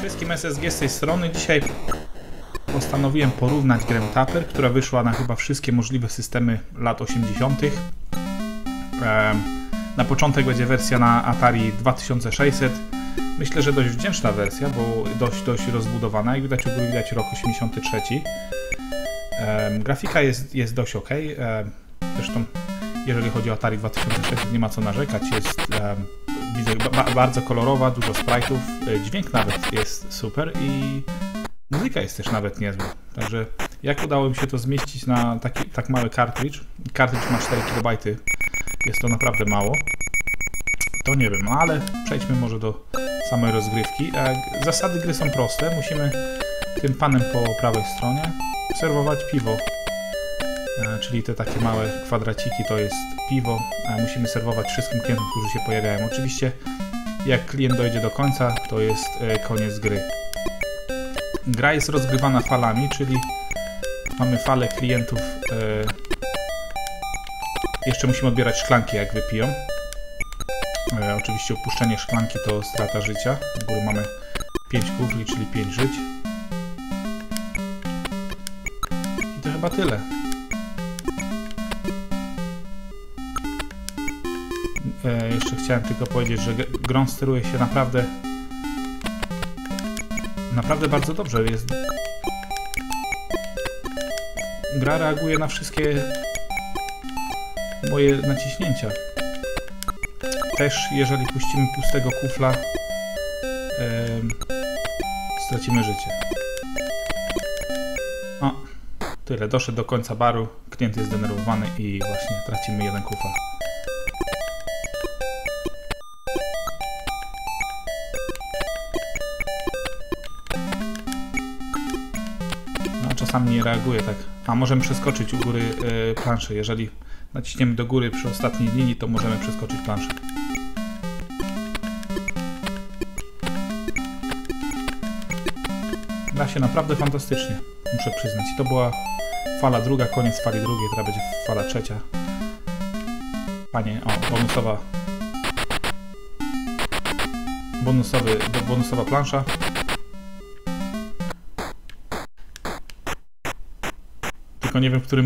wszystkim, SSG z tej strony. Dzisiaj postanowiłem porównać grę Tapper, która wyszła na chyba wszystkie możliwe systemy lat 80. Na początek będzie wersja na Atari 2600. Myślę, że dość wdzięczna wersja, bo dość rozbudowana. Jak widać, u góry widać rok 83. Grafika jest dość ok. Zresztą jeżeli chodzi o Atari 2600, nie ma co narzekać. Jest widzę, bardzo kolorowa, dużo sprite'ów. Dźwięk nawet jest super i muzyka jest też nawet niezła. Także jak udało mi się to zmieścić na tak mały kartridż? Kartridż ma 4 KB. Jest to naprawdę mało. To nie wiem, ale przejdźmy może do samej rozgrywki. Zasady gry są proste. Musimy tym panem po prawej stronie serwować piwo. Czyli te takie małe kwadraciki to jest piwo. Musimy serwować wszystkim klientom, którzy się pojawiają. Oczywiście jak klient dojdzie do końca, to jest koniec gry. Gra jest rozgrywana falami, czyli mamy falę klientów. Jeszcze musimy odbierać szklanki, jak wypiją. Oczywiście opuszczenie szklanki to strata życia. W góry mamy 5 kufli, czyli 5 żyć. I to chyba tyle. Jeszcze chciałem tylko powiedzieć, że grą steruje się naprawdę bardzo dobrze. Gra reaguje na wszystkie moje naciśnięcia. Też jeżeli puścimy pustego kufla, stracimy życie. O, tyle. Doszedł do końca baru, klient jest zdenerwowany i właśnie tracimy jeden kufel. No, czasami nie reaguje tak. A możemy przeskoczyć u góry planszę. Jeżeli naciśniemy do góry przy ostatniej linii, to możemy przeskoczyć planszę. Gra się naprawdę fantastycznie, muszę przyznać. I to była fala druga, koniec fali drugiej, teraz będzie fala trzecia. Panie, o, bonusowa plansza. Tylko nie wiem, w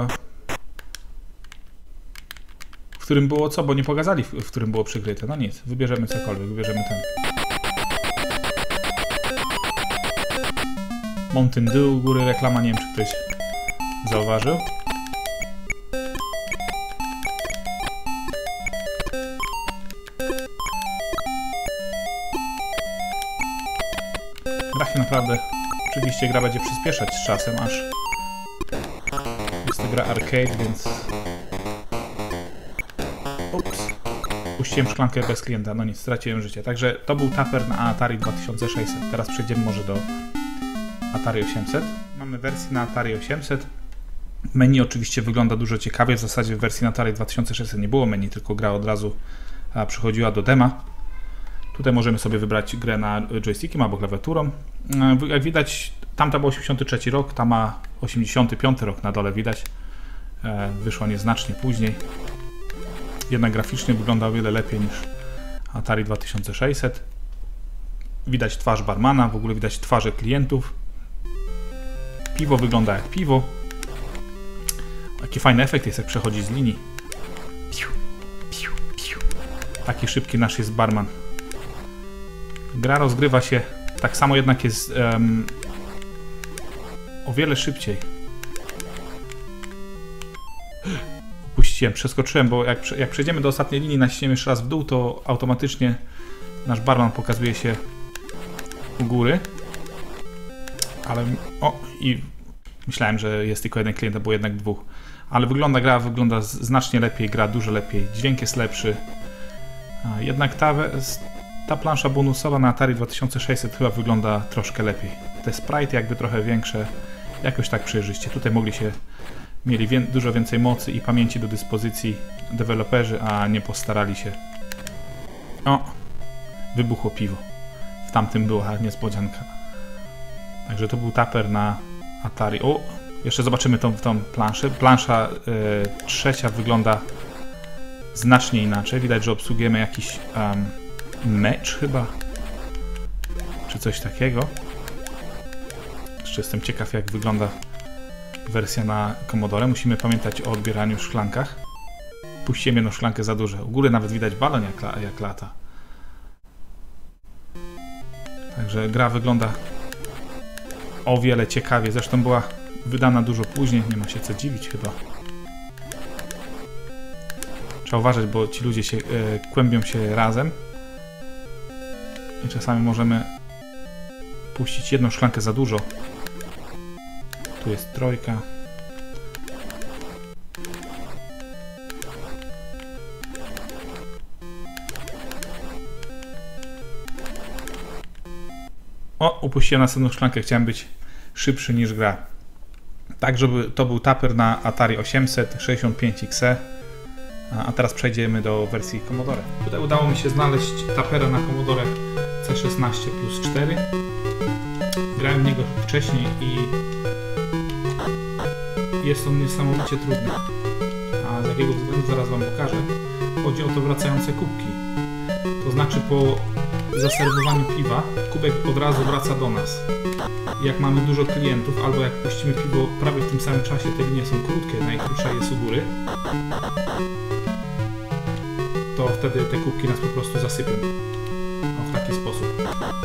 którym było co, bo nie pokazali, w którym było przykryte. No nic, wybierzemy cokolwiek, wybierzemy ten. Mountain Dew, u góry reklama, nie wiem, czy ktoś zauważył. Gra się naprawdę, oczywiście gra będzie przyspieszać z czasem, aż jest to gra arcade, więc... Ups. Puściłem szklankę bez klienta, no nic, straciłem życie. Także to był Tapper na Atari 2600. Teraz przejdziemy może do Atari 800. Mamy wersję na Atari 800. Menu oczywiście wygląda dużo ciekawie. W zasadzie w wersji na Atari 2600 nie było menu, tylko gra od razu przychodziła do dema. Tutaj możemy sobie wybrać grę na joystickiem albo klawiaturą. Jak widać, tamta był 83 rok, ta ma 85 rok na dole widać. Wyszła nieznacznie później. Jednak graficznie wygląda o wiele lepiej niż Atari 2600. Widać twarz barmana, w ogóle widać twarze klientów. Piwo wygląda jak piwo. Taki fajny efekt jest, jak przechodzi z linii. Taki szybki nasz jest barman. Gra rozgrywa się tak samo, jednak jest o wiele szybciej. Upuściłem, przeskoczyłem, bo jak przejdziemy do ostatniej linii, naciśniemy jeszcze raz w dół, to automatycznie nasz barman pokazuje się u góry. Ale i myślałem, że jest tylko jeden klient, a było jednak dwóch. Ale gra wygląda znacznie lepiej, gra dużo lepiej, dźwięk jest lepszy. Jednak ta plansza bonusowa na Atari 2600 chyba wygląda troszkę lepiej. Te sprite jakby trochę większe, jakoś tak przejrzyście. Tutaj mieli dużo więcej mocy i pamięci do dyspozycji deweloperzy, a nie postarali się. O, wybuchło piwo. W tamtym była niespodzianka. Także to był Tapper na Atari. O, jeszcze zobaczymy tą planszę. Plansza trzecia wygląda znacznie inaczej. Widać, że obsługujemy jakiś mecz chyba. czy coś takiego. Jeszcze jestem ciekaw, jak wygląda wersja na Commodore. Musimy pamiętać o odbieraniu w szklankach. Puściłem jedną szklankę za dużo. U góry nawet widać balon jak lata. Także gra wygląda o wiele ciekawie. Zresztą była wydana dużo później. Nie ma się co dziwić chyba. Trzeba uważać, bo ci ludzie się kłębią się razem. I czasami możemy puścić jedną szklankę za dużo. Tu jest trójka. O, upuściłem następną szklankę. Chciałem być szybszy niż gra. Tak, żeby to był taper na Atari 800 65XE. A teraz przejdziemy do wersji Commodore. Tutaj udało mi się znaleźć tapera na Commodore C16+4. Grałem w niego wcześniej i jest on niesamowicie trudny. A z jakiego względu zaraz wam pokażę. Chodzi o to wracające kubki. To znaczy po zaserwowaniu piwa kubek od razu wraca do nas. Jak mamy dużo klientów albo jak puścimy piwo prawie w tym samym czasie, te linie są krótkie, najkrótsza jest u góry, to wtedy te kubki nas po prostu zasypią. W taki sposób.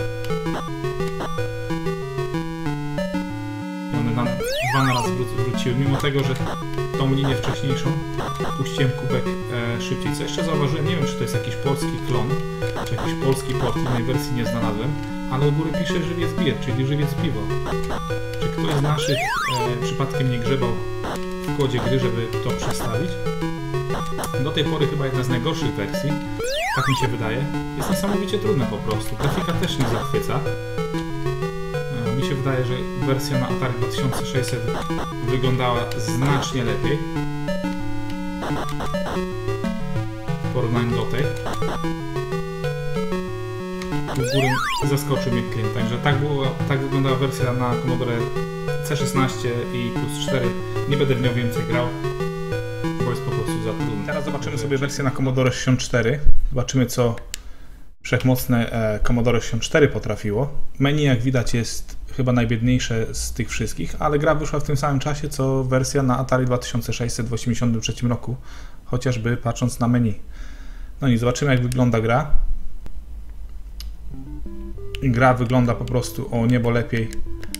I one dwa na raz wróciły, mimo tego, że tą linię wcześniejszą puściłem kubek szybciej. Co jeszcze zauważyłem, nie wiem, czy to jest jakiś polski klon, czy jakiś polski port, innej wersji nie znalazłem, ale u góry pisze żywiec beer, czyli żywiec piwo. Czy ktoś z naszych przypadkiem nie grzebał w kodzie gry, żeby to przestawić? Do tej pory chyba jedna z najgorszych wersji, tak mi się wydaje. Jest niesamowicie trudna po prostu. Grafika też nie zachwyca. Mi się wydaje, że wersja na Atari 2600 wyglądała znacznie lepiej w porównaniu do tej. U góry zaskoczył mnie klient, także tak wyglądała wersja na Commodore C16 i +4. Nie będę w nią więcej grał, bo jest po prostu za trudny. Teraz zobaczymy sobie wersję na Commodore 64. Zobaczymy, co wszechmocne Commodore 64 potrafiło. Menu, jak widać, jest chyba najbiedniejsze z tych wszystkich, ale gra wyszła w tym samym czasie, co wersja na Atari 2600 w 1983 roku, chociażby patrząc na menu. No i zobaczymy, jak wygląda gra. Gra wygląda po prostu o niebo lepiej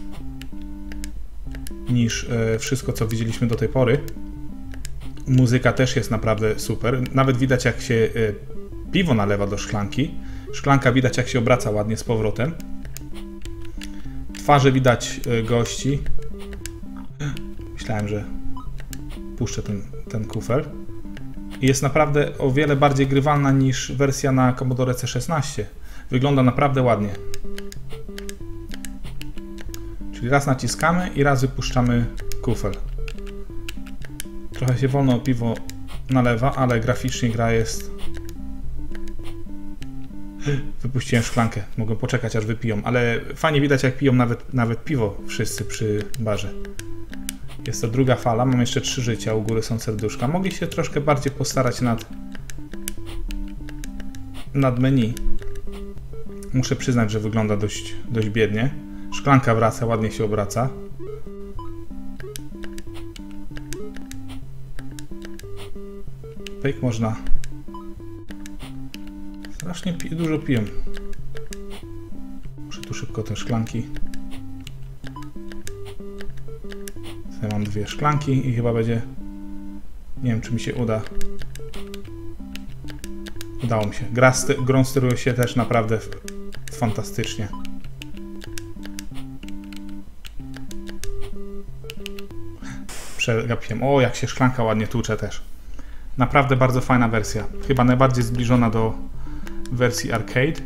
niż wszystko, co widzieliśmy do tej pory. Muzyka też jest naprawdę super. Nawet widać, jak się piwo nalewa do szklanki. Szklanka widać, jak się obraca ładnie z powrotem. Twarze widać gości. Myślałem, że puszczę ten kufel. I jest naprawdę o wiele bardziej grywalna niż wersja na Commodore C16. Wygląda naprawdę ładnie. Czyli raz naciskamy i raz wypuszczamy kufel. Trochę się wolno piwo nalewa, ale graficznie gra jest... Wypuściłem szklankę. Mogę poczekać, aż wypiją, ale fajnie widać, jak piją nawet piwo wszyscy przy barze. Jest to druga fala, mam jeszcze 3 życia, u góry są serduszka. Mogli się troszkę bardziej postarać nad menu. Muszę przyznać, że wygląda dość biednie. Szklanka wraca, ładnie się obraca. Pyk, można. Strasznie dużo piją. Muszę tu szybko te szklanki. Tutaj mam 2 szklanki i chyba będzie... Nie wiem, czy mi się uda. Udało mi się. Grą steruje się też naprawdę fantastycznie. Przegapiłem. O, jak się szklanka ładnie tłucze też. Naprawdę bardzo fajna wersja. Chyba najbardziej zbliżona do wersji arcade.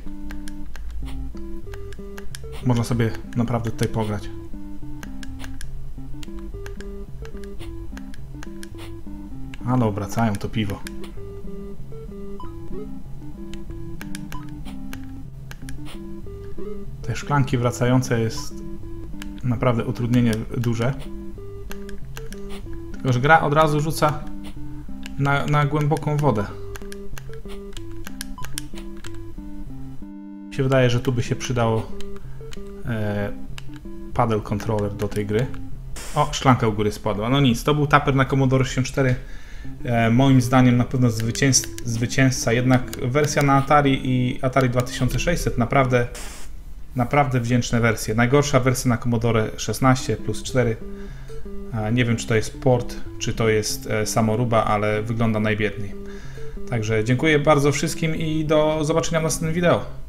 Można sobie naprawdę tutaj pograć. Ale obracają to piwo. Te szklanki wracające jest naprawdę utrudnienie duże. Tylko że gra od razu rzuca na głęboką wodę. Mi się wydaje, że tu by się przydało paddle controller do tej gry. O, szklanka u góry spadła. No nic, to był Tapper na Commodore 64. Moim zdaniem na pewno zwycięzca. Jednak wersja na Atari i Atari 2600 naprawdę wdzięczne wersje. Najgorsza wersja na Commodore 16 plus 4. Nie wiem, czy to jest port, czy to jest samoróba, ale wygląda najbiedniej. Także dziękuję bardzo wszystkim i do zobaczenia w następnym wideo.